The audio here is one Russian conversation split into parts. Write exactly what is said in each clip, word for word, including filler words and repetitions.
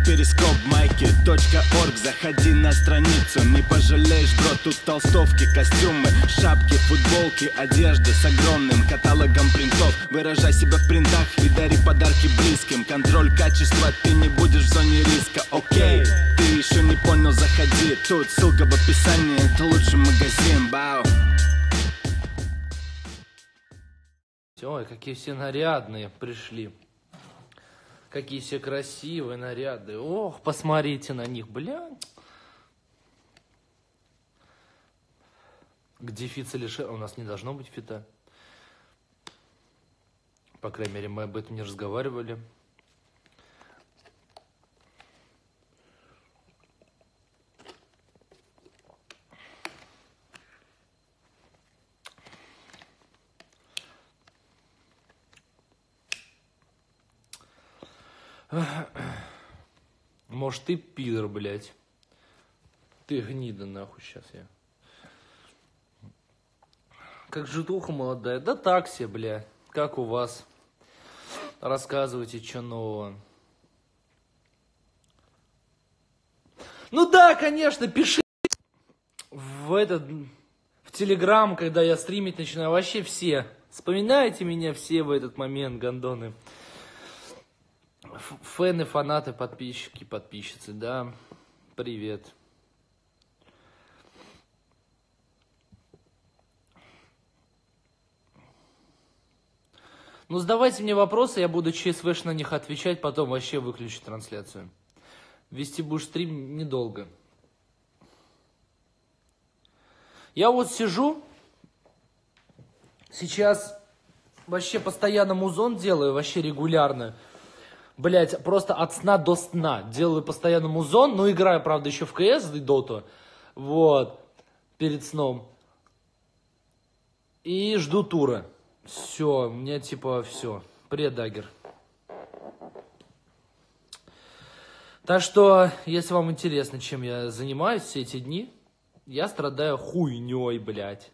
перископ майки точка орг. Заходи на страницу, не пожалеешь, бро. Тут толстовки, костюмы, шапки, футболки, одежда с огромным каталогом принтов. Выражай себя в принтах и дари подарки близким. Контроль качества, ты не будешь в зоне риска. Окей, ты еще не понял, заходи. Тут ссылка в описании, это лучший магазин. Бау. Ой, какие все нарядные пришли. Какие все красивые, нарядные. Ох, посмотрите на них, бля. Где фит Салишер? У нас не должно быть фита. По крайней мере, мы об этом не разговаривали. Может, ты пидор, блядь. Ты гнида, нахуй, сейчас я. Как житуха молодая. Да так себе, бля. Как у вас? Рассказывайте, что нового. Ну да, конечно, пиши в этот, в Телеграм, когда я стримить начинаю. Вообще все. Вспоминайте меня все в этот момент, гондоны. Фэны, фанаты, подписчики, подписчицы, да, привет. Ну, задавайте мне вопросы, я буду ЧСВш на них отвечать, потом вообще выключу трансляцию. Вести будешь стрим недолго. Я вот сижу, сейчас вообще постоянно музон делаю, вообще регулярно. Блять, просто от сна до сна. Делаю постоянно музон, но играю, правда, еще в КС и доту. Вот. Перед сном. И жду тура. Все, у меня типа все. Привет, Дагер. Так что, если вам интересно, чем я занимаюсь все эти дни, я страдаю хуйней, блять.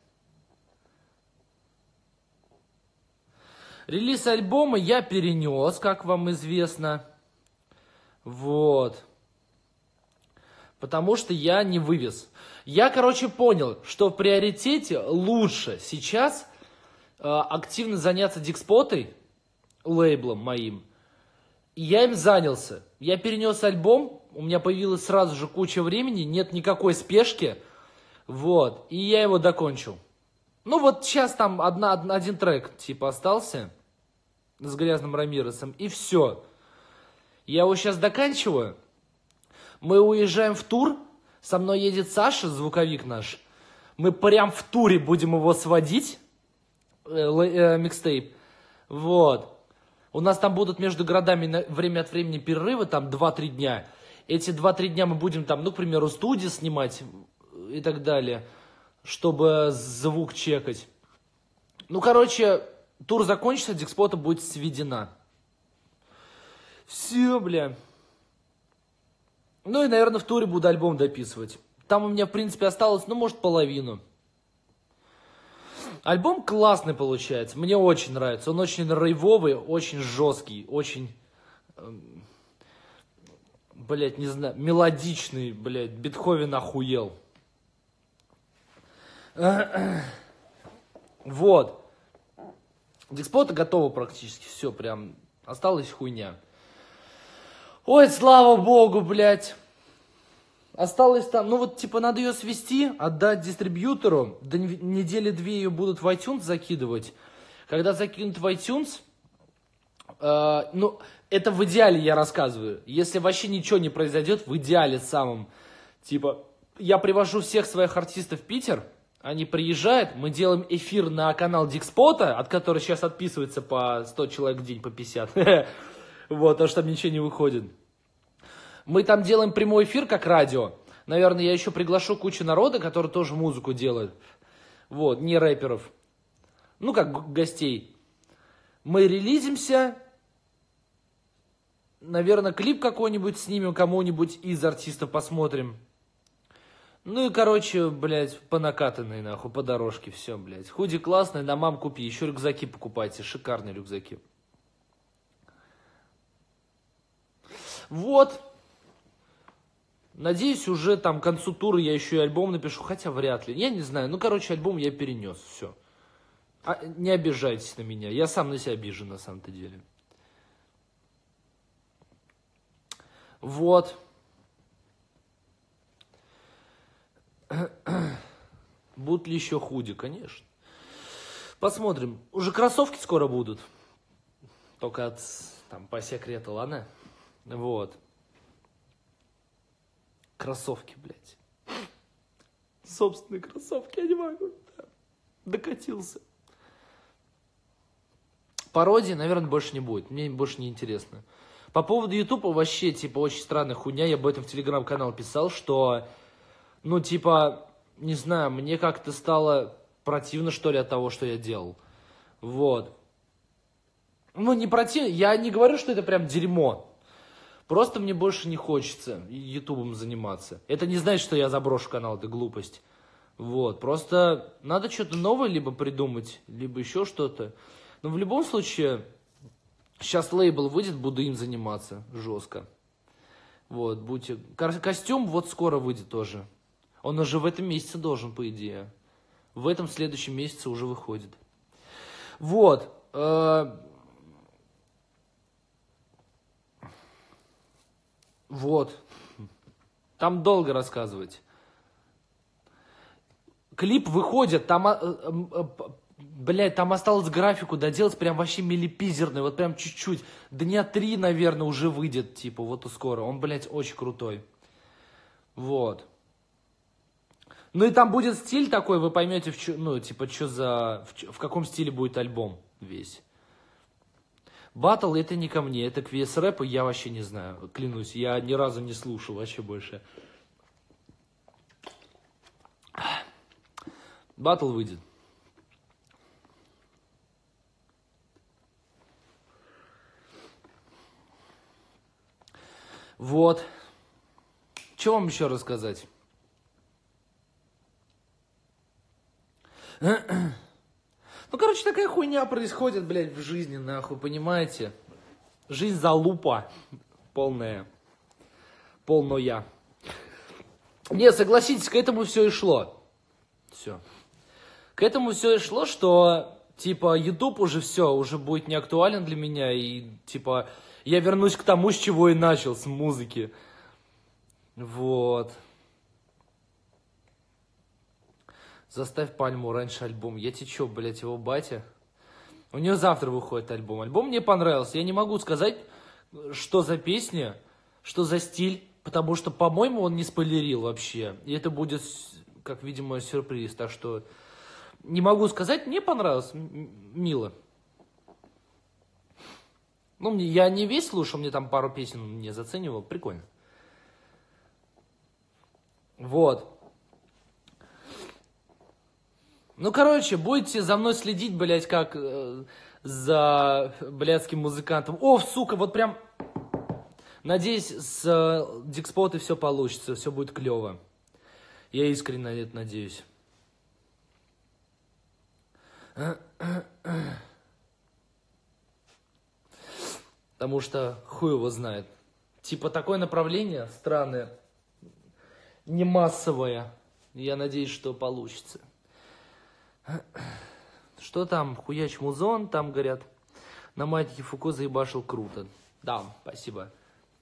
Релиз альбома я перенес, как вам известно. Вот. Потому что я не вывез. Я, короче, понял, что в приоритете лучше сейчас э, активно заняться Дикспотой, лейблом моим. И я им занялся. Я перенес альбом, у меня появилась сразу же куча времени, нет никакой спешки. Вот. И я его докончил. Ну вот сейчас там одна, один трек типа остался с Грязным Рамиресом, и все. Я его сейчас доканчиваю. Мы уезжаем в тур, со мной едет Саша, звуковик наш. Мы прям в туре будем его сводить, э, э, микстейп. Вот. У нас там будут между городами на, время от времени перерывы, там два-три дня. Эти два-три дня мы будем там, ну, к примеру, студии снимать и так далее, чтобы звук чекать. Ну, короче, тур закончится, Дикспота будет сведена. Все, бля. Ну и, наверное, в туре буду альбом дописывать. Там у меня, в принципе, осталось, ну, может, половину. Альбом классный получается, мне очень нравится. Он очень рейвовый, очень жесткий, очень, э, блядь, не знаю, мелодичный, блядь, Бетховен охуел. Вот. Дикспота готова практически, все, прям, осталась хуйня. Ой, слава богу, блядь. Осталось там, ну вот, типа, надо ее свести, отдать дистрибьютору, до недели-две ее будут в iTunes закидывать. Когда закинут в iTunes, э, ну, это в идеале я рассказываю. Если вообще ничего не произойдет, в идеале самом, типа, я привожу всех своих артистов в Питер, они приезжают, мы делаем эфир на канал Дикспота, от которого сейчас отписывается по сто человек в день, по пятьдесят. Вот, потому что там ничего не выходит. Мы там делаем прямой эфир, как радио. Наверное, я еще приглашу кучу народа, который тоже музыку делает. Вот, не рэперов. Ну, как гостей. Мы релизимся. Наверное, клип какой-нибудь снимем, кому-нибудь из артистов посмотрим. Ну и, короче, блядь, по накатанной, нахуй, по дорожке, все, блядь. Худи классный, на мам купи, еще рюкзаки покупайте, шикарные рюкзаки. Вот. Надеюсь, уже там к концу тура я еще и альбом напишу, хотя вряд ли. Я не знаю. Ну, короче, альбом я перенес. Все. А, не обижайтесь на меня. Я сам на себя обижен, на самом-то деле. Вот. Будут ли еще худи? Конечно. Посмотрим. Уже кроссовки скоро будут. Только от, там, по секрету, ладно? Вот. Кроссовки, блядь. Собственные кроссовки, я не могу. Докатился. Пародии, наверное, больше не будет. Мне больше не интересно. По поводу Ютуба вообще, типа, очень странная хуйня. Я об этом в телеграм-канал писал, что, ну, типа, не знаю, мне как-то стало противно, что ли, от того, что я делал. Вот. Ну, не противно. Я не говорю, что это прям дерьмо. Просто мне больше не хочется ютубом заниматься. Это не значит, что я заброшу канал, это глупость. Вот, просто надо что-то новое либо придумать, либо еще что-то. Но в любом случае, сейчас лейбл выйдет, буду им заниматься жестко. Вот, будьте... Костюм вот скоро выйдет тоже. Он уже в этом месяце должен, по идее. В этом следующем месяце уже выходит. Вот. Вот. Там долго рассказывать. Клип выходит, там, блядь, там осталось графику доделать прям вообще милипизерный, вот прям чуть-чуть. Дня три, наверное, уже выйдет, типа, вот и скоро. Он, блядь, очень крутой. Вот. Ну и там будет стиль такой, вы поймете, в чё, ну, типа, что за, в, чё, в каком стиле будет альбом весь. Баттл это не ко мне, это к ви эс рэпу я вообще не знаю, клянусь, я ни разу не слушал вообще больше. Баттл выйдет. Вот. Что вам еще рассказать? Ну, короче, такая хуйня происходит, блядь, в жизни, нахуй, понимаете? Жизнь залупа полная. Полная. Не, согласитесь, к этому все и шло. Все. К этому все и шло, что, типа, YouTube уже все, уже будет не актуален для меня, и, типа, я вернусь к тому, с чего и начал, с музыки. Вот. Заставь Пальму раньше альбом. Я тебе чё, блядь, его батя? У нее завтра выходит альбом. Альбом мне понравился. Я не могу сказать, что за песня, что за стиль, потому что, по-моему, он не спойлерил вообще. И это будет, как, видимо, сюрприз. Так что не могу сказать, мне понравилось. Мило. Ну, мне, я не весь слушал, мне там пару песен не заценивал. Прикольно. Вот. Ну, короче, будете за мной следить, блядь, как э, за блядским музыкантом. О, сука, вот прям... Надеюсь, с э, Дикспотой все получится, все будет клево. Я искренне на это надеюсь. Потому что хуй его знает. Типа такое направление странное, не массовое. Я надеюсь, что получится. Что там? Хуяч музон, там, говорят, на матике Фуко заебашил круто. Да, спасибо.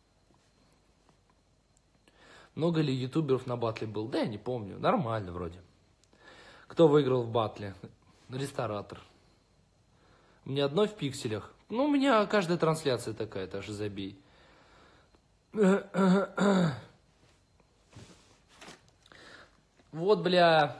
Много ли ютуберов на батле был? Да я не помню. Нормально вроде. Кто выиграл в батле? Ресторатор. У меня одно в пикселях. Ну, у меня каждая трансляция такая, так же забей. Вот, бля...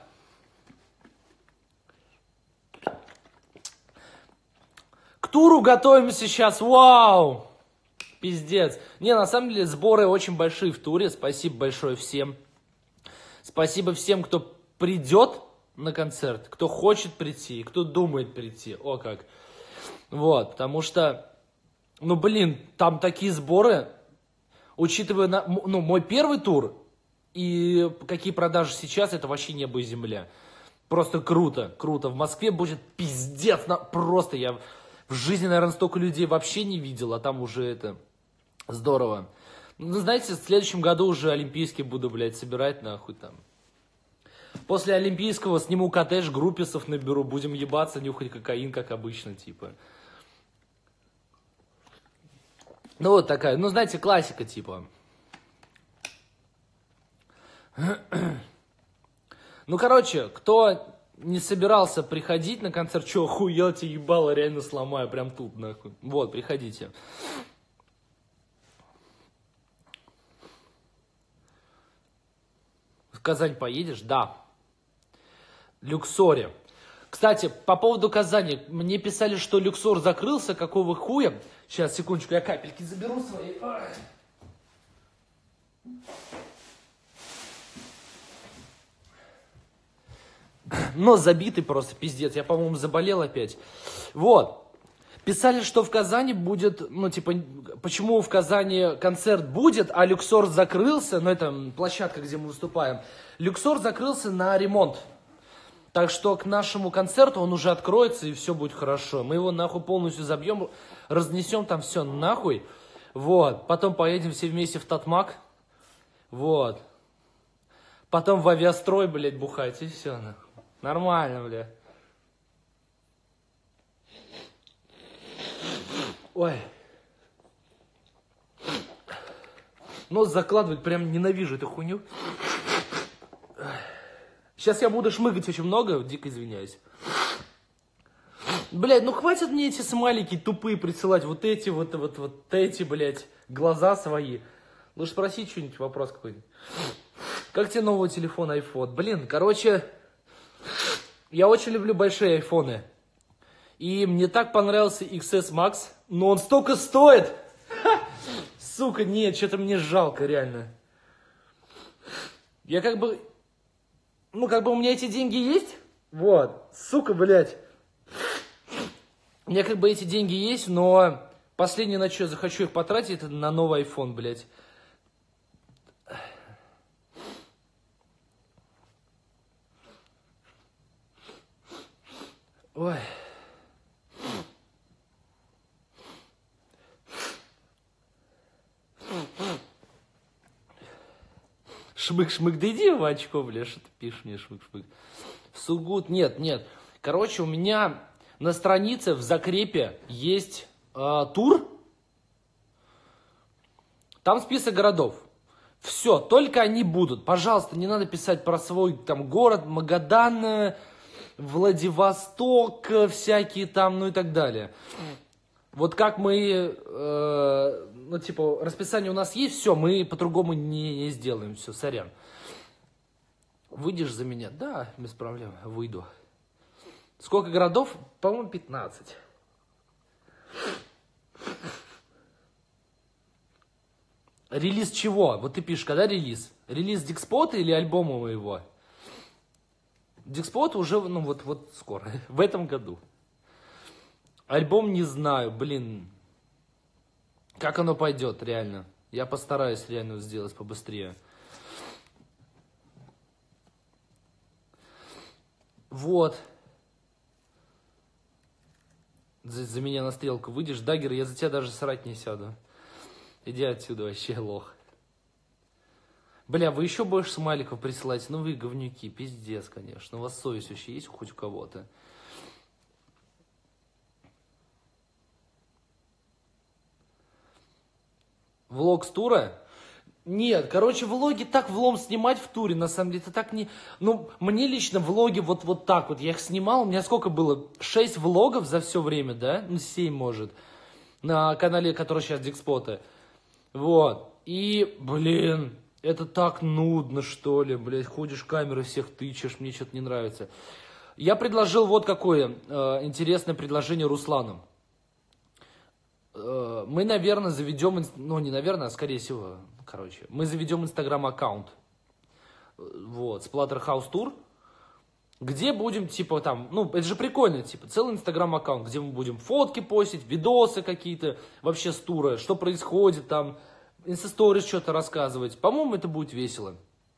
К туру готовимся сейчас, вау! Пиздец. Не, на самом деле сборы очень большие в туре, спасибо большое всем. Спасибо всем, кто придет на концерт, кто хочет прийти, кто думает прийти, о как. Вот, потому что, ну блин, там такие сборы, учитывая, на, ну, мой первый тур и какие продажи сейчас, это вообще небо и земля. Просто круто, круто. В Москве будет пиздец, на, просто я... В жизни, наверное, столько людей вообще не видел, а там уже это здорово. Ну, знаете, в следующем году уже олимпийский буду, блядь, собирать, нахуй, там. После олимпийского сниму коттедж, групписов наберу, будем ебаться, нюхать кокаин, как обычно, типа. Ну, вот такая, ну, знаете, классика, типа. Ну, короче, кто не собирался приходить на концерт, что, охуел, тебе ебало, реально сломаю, прям тут, нахуй. Вот, приходите. В Казань поедешь? Да. Люксоре. Кстати, по поводу Казани. Мне писали, что Люксор закрылся. Какого хуя? Сейчас, секундочку, я капельки заберу свои. Нос забитый просто, пиздец. Я, по-моему, заболел опять. Вот. Писали, что в Казани будет, ну, типа, почему в Казани концерт будет, а Люксор закрылся, ну, это площадка, где мы выступаем. Люксор закрылся на ремонт. Так что к нашему концерту он уже откроется, и все будет хорошо. Мы его, нахуй, полностью забьем, разнесем там все нахуй. Вот. Потом поедем все вместе в Татмак. Вот. Потом в авиастрой, блядь, бухать, и все, нахуй. Нормально, блядь. Ой. Нос закладывать, прям ненавижу эту хуйню. Сейчас я буду шмыгать очень много, дико извиняюсь. Блядь, ну хватит мне эти смайлики тупые присылать. Вот эти, вот, вот, вот эти, блядь, глаза свои. Лучше спросить что-нибудь, вопрос какой-нибудь. Как тебе новый телефон iPhone? Блин, короче, я очень люблю большие айфоны. И мне так понравился икс эс Max, но он столько стоит. Ха! Сука, нет, что-то мне жалко, реально. Я как бы, ну как бы у меня эти деньги есть, вот, сука, блядь. У меня как бы эти деньги есть, но последнее, на что я захочу их потратить, это на новый iPhone, блядь. Ой. Шмык-шмык, да иди в очко, бля, что ты пишешь мне, шмык-шмык. В Сугут, нет, нет. Короче, у меня на странице в закрепе есть э, тур. Там список городов. Все, только они будут. Пожалуйста, не надо писать про свой там город, Магадан, Владивосток, всякие там, ну и так далее. Вот как мы, э, ну типа, расписание у нас есть, все, мы по-другому не, не сделаем, все, сорян. Выйдешь за меня? Да, без проблем, выйду. Сколько городов? По-моему, пятнадцать. Релиз чего? Вот ты пишешь, когда релиз? Релиз Дикспота или альбома моего? Дикспот уже, ну вот, вот скоро, в этом году. Альбом не знаю, блин. Как оно пойдет, реально. Я постараюсь реально сделать побыстрее. Вот. За, за меня на стрелку выйдешь. Дагер, я за тебя даже срать не сяду. Иди отсюда вообще, лох. Бля, вы еще больше смайликов присылаете. Ну вы говнюки, пиздец, конечно. У вас совесть вообще есть хоть у кого-то? Влог с тура? Нет, короче, влоги так влом снимать в туре, на самом деле, это так не... Ну, мне лично влоги вот, вот так вот, я их снимал, у меня сколько было? шесть влогов за все время, да? Ну, семь, может, на канале, который сейчас Дикспота. Вот, и, блин, это так нудно, что ли, блядь, ходишь, камеры всех тычешь, мне что-то не нравится. Я предложил вот какое э, интересное предложение Руслану. Мы, наверное, заведем, ну, не наверное, а скорее всего, короче, мы заведем инстаграм-аккаунт, вот, Splatterhouse Tour, где будем, типа, там, ну, это же прикольно, типа, целый инстаграм-аккаунт, где мы будем фотки постить, видосы какие-то, вообще с тура, что происходит там, инстасторис что-то рассказывать, по-моему, это будет весело.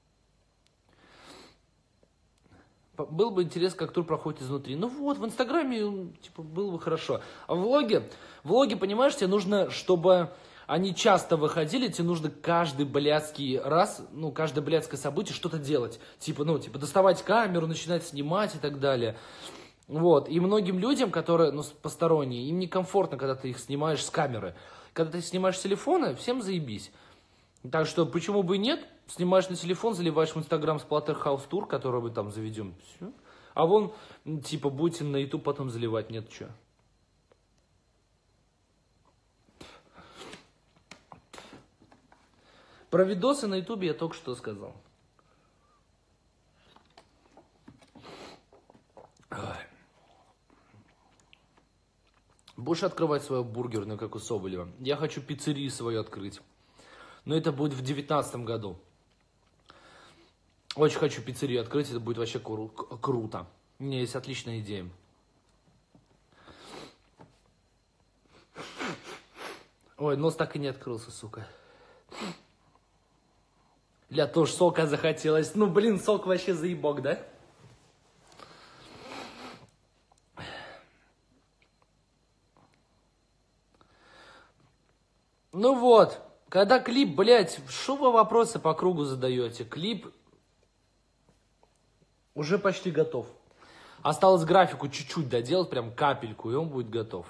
Было бы интересно, как тур проходит изнутри. Ну вот, в Инстаграме, типа, было бы хорошо. А в влоге, в влоге, понимаешь, тебе нужно, чтобы они часто выходили, тебе нужно каждый блядский раз, ну, каждое блядское событие что-то делать. Типа, ну, типа, доставать камеру, начинать снимать и так далее. Вот, и многим людям, которые, ну, посторонние, им некомфортно, когда ты их снимаешь с камеры. Когда ты их снимаешь с телефона, всем заебись. Так что, почему бы и нет? Снимаешь на телефон, заливаешь в Инстаграм Splatterhouse Tour, который мы там заведем. Все. А вон, типа, будете на YouTube потом заливать, нет, что. Про видосы на YouTube я только что сказал. Будешь открывать свою бургерную, как у Соболева? Я хочу пиццерию свою открыть. Но это будет в девятнадцатом году. Очень хочу пиццерию открыть, это будет вообще кру круто. У меня есть отличная идея. Ой, нос так и не открылся, сука. Ля, тоже сока захотелось. Ну, блин, сок вообще заебок, да? Ну вот, когда клип, блядь, что вы вопросы по кругу задаете? Клип уже почти готов. Осталось графику чуть-чуть доделать, прям капельку, и он будет готов.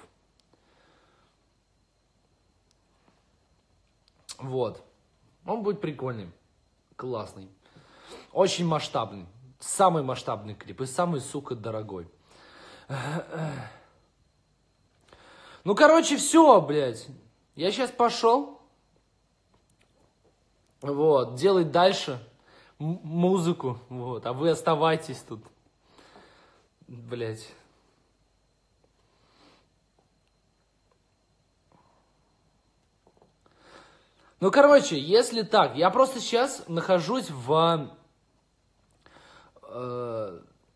Вот. Он будет прикольный, классный. Очень масштабный. Самый масштабный клип и самый, сука, дорогой. Ну, короче, все, блядь. Я сейчас пошел. Вот, делать дальше музыку. Вот, а вы оставайтесь тут. Блядь. Ну, короче, если так, я просто сейчас нахожусь в... Э,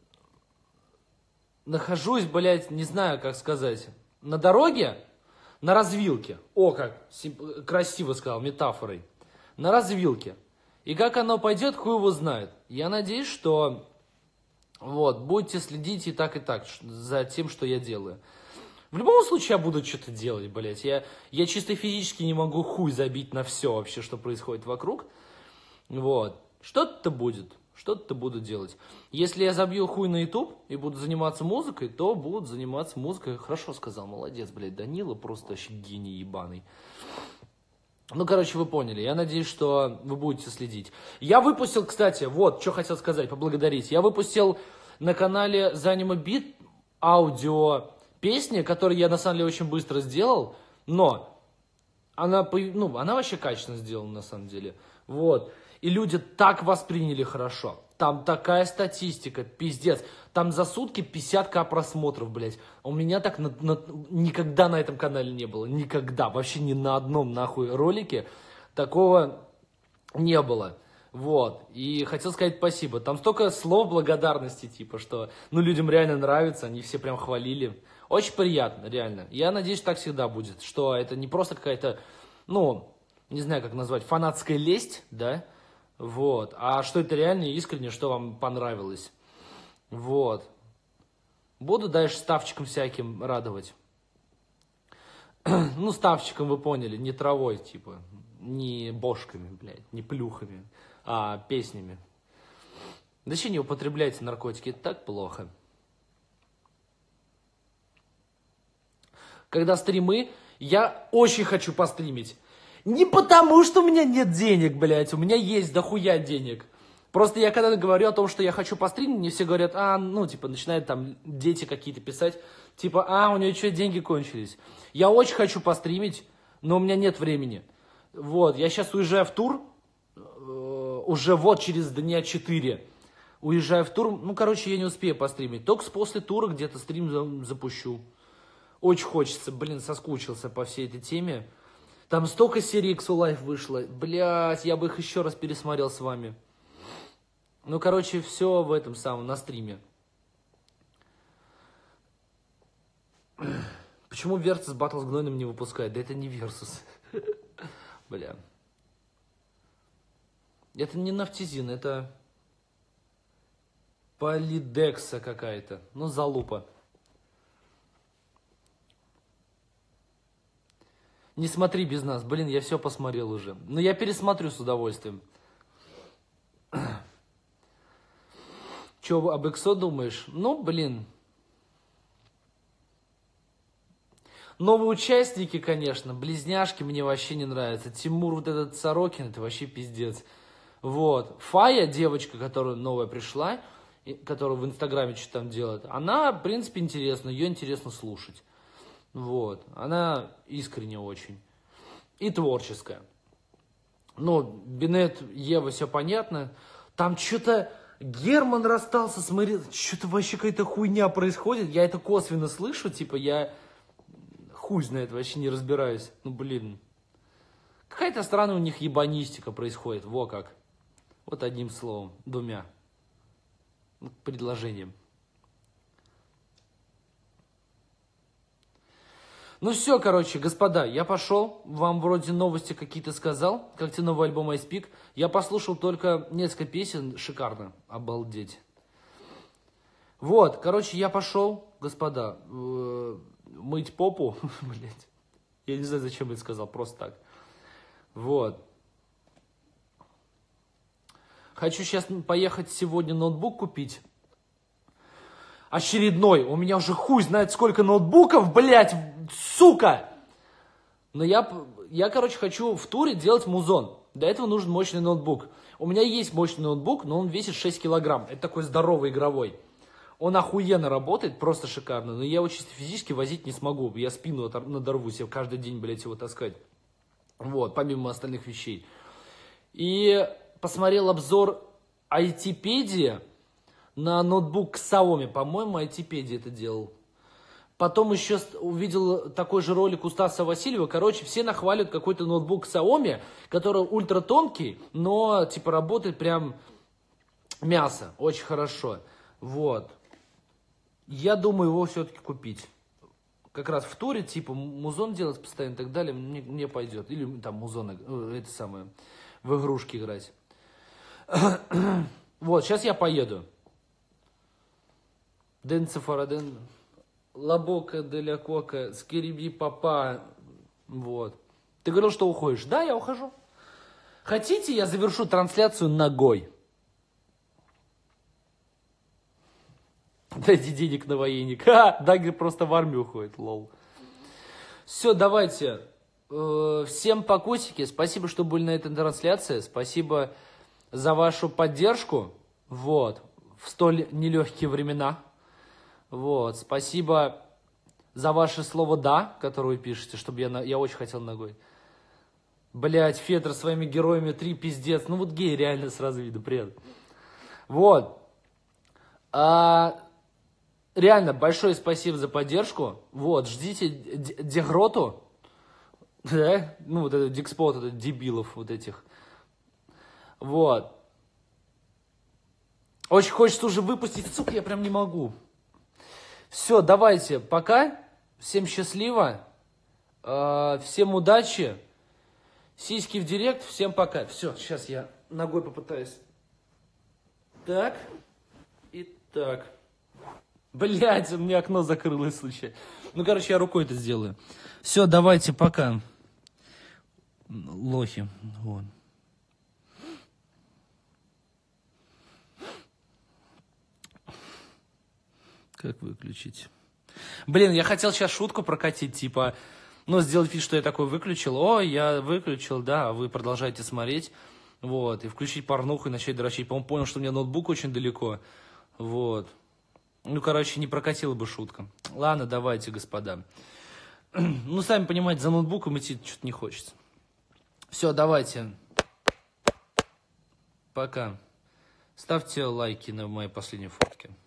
нахожусь, блядь, не знаю, как сказать, на дороге, на развилке. О, как красиво сказал, метафорой. На развилке. И как оно пойдет, хуй его знает. Я надеюсь, что вот, будете следить и так, и так за тем, что я делаю. В любом случае я буду что-то делать, блядь. Я, я чисто физически не могу хуй забить на все вообще, что происходит вокруг. Вот. Что-то будет. Что-то буду делать. Если я забью хуй на YouTube и буду заниматься музыкой, то буду заниматься музыкой. Хорошо сказал, молодец, блядь. Данила просто вообще гений ебаный. Ну, короче, вы поняли. Я надеюсь, что вы будете следить. Я выпустил, кстати, вот, что хотел сказать, поблагодарить. Я выпустил на канале Zanima Beat аудио песни, которую я, на самом деле, очень быстро сделал. Но она, ну, она вообще качественно сделана, на самом деле. Вот. И люди так восприняли хорошо. Там такая статистика, пиздец. Там за сутки пятьдесят тысяч просмотров, блядь. У меня так на, на, никогда на этом канале не было. Никогда. Вообще ни на одном нахуй ролике такого не было. Вот. И хотел сказать спасибо. Там столько слов благодарности, типа, что ну людям реально нравится. Они все прям хвалили. Очень приятно, реально. Я надеюсь, так всегда будет. Что это не просто какая-то, ну, не знаю, как назвать, фанатская лесть, да? Вот. А что это реально и искренне, что вам понравилось. Вот. Буду дальше ставчиком всяким радовать. Ну, ставчиком вы поняли, не травой, типа. Не бошками, блядь, не плюхами, а песнями. Да еще не употребляйте наркотики, это так плохо. Когда стримы, я очень хочу постримить. Не потому, что у меня нет денег, блядь, у меня есть дохуя денег. Просто я когда говорю о том, что я хочу постримить, мне все говорят, а, ну, типа, начинают там дети какие-то писать, типа, а, у него что, деньги кончились. Я очень хочу постримить, но у меня нет времени. Вот, я сейчас уезжаю в тур, э, уже вот через дня четыре. Уезжаю в тур, ну, короче, я не успею постримить. Только после тура где-то стрим запущу. Очень хочется, блин, соскучился по всей этой теме. Там столько серий X-Life вышло. Блять, я бы их еще раз пересмотрел с вами. Ну, короче, все в этом самом, на стриме. Почему Versus Battle с Гнойным не выпускает? Да это не Versus. Бля. Это не нафтизин, это полидекса какая-то. Ну, залупа. Не смотри без нас. Блин, я все посмотрел уже. Но я пересмотрю с удовольствием. Че, об Иксо думаешь? Ну, блин. Новые участники, конечно. Близняшки мне вообще не нравятся. Тимур, вот этот Сорокин, это вообще пиздец. Вот. Фая, девочка, которая новая пришла, которая в Инстаграме что-то там делает, она, в принципе, интересна. Ее интересно слушать. Вот. Она искренне очень. И творческая. Ну, Бинет, Ева, все понятно. Там что-то Герман расстался с Мари... Что-то вообще какая-то хуйня происходит. Я это косвенно слышу. Типа, я хуй знает, вообще не разбираюсь. Ну, блин. Какая-то странная у них ебанистика происходит. Во как. Вот одним словом. Двумя. Предложением. Ну все, короче, господа, я пошел, вам вроде новости какие-то сказал, как тебе новый альбом I Speak. Я послушал только несколько песен, шикарно, обалдеть. Вот, короче, я пошел, господа, э, мыть попу, блять, я не знаю, зачем я это сказал, просто так. Вот. Хочу сейчас поехать сегодня ноутбук купить. Очередной. У меня уже хуй знает сколько ноутбуков, блядь, сука. Но я, я, короче, хочу в туре делать музон. Для этого нужен мощный ноутбук. У меня есть мощный ноутбук, но он весит шесть килограмм. Это такой здоровый игровой. Он охуенно работает, просто шикарно. Но я его чисто физически возить не смогу. Я спину надорву себе каждый день, блядь, его таскать. Вот, помимо остальных вещей. И посмотрел обзор айтипедия на ноутбук Xiaomi. По-моему, айтипедия это делал. Потом еще увидел такой же ролик у Стаса Васильева. Короче, все нахваливают какой-то ноутбук Xiaomi, который ультра тонкий, но типа работает прям мясо. Очень хорошо. Вот. Я думаю его все-таки купить. Как раз в туре, типа, музон делать постоянно и так далее, мне, мне пойдет. Или там музон, э, это самое, в игрушки играть. Вот, сейчас я поеду. Денце Фараден, Лабока, Деля Кока, Скириби Папа. Вот. Ты говорил, что уходишь? Да, я ухожу. Хотите, я завершу трансляцию ногой? Дайте денег на военник. Ха, Дагер просто в армию уходит, лол. Все, давайте. Всем покусики. Спасибо, что были на этой трансляции. Спасибо за вашу поддержку. Вот. В столь нелегкие времена. Вот. Спасибо за ваше слово «да», которое вы пишете, чтобы я, я очень хотел ногой. Блять, Федор своими героями три, пиздец. Ну вот гей реально сразу видно, привет. Вот. А, реально, большое спасибо за поддержку. Вот, ждите Дегроту. Да? Ну, вот этот Дикспот, это дебилов вот этих. Вот. Очень хочется уже выпустить, сука, я прям не могу. Все, давайте, пока. Всем счастливо. Э, всем удачи. Сиськи в директ. Всем пока. Все, сейчас я ногой попытаюсь. Так. И так. Блять, у меня окно закрылось случайно. Ну, короче, я рукой это сделаю. Все, давайте, пока. Лохи. Вот. Как выключить? Блин, я хотел сейчас шутку прокатить, типа, ну, сделать вид, что я такой выключил. О, я выключил, да, а вы продолжаете смотреть. Вот, и включить порнуху и начать дрочить. По-моему, понял, что у меня ноутбук очень далеко. Вот. Ну, короче, не прокатила бы шутка. Ладно, давайте, господа. Ну, сами понимаете, за ноутбуком идти что-то не хочется. Все, давайте. Пока. Ставьте лайки на моей последней фотке.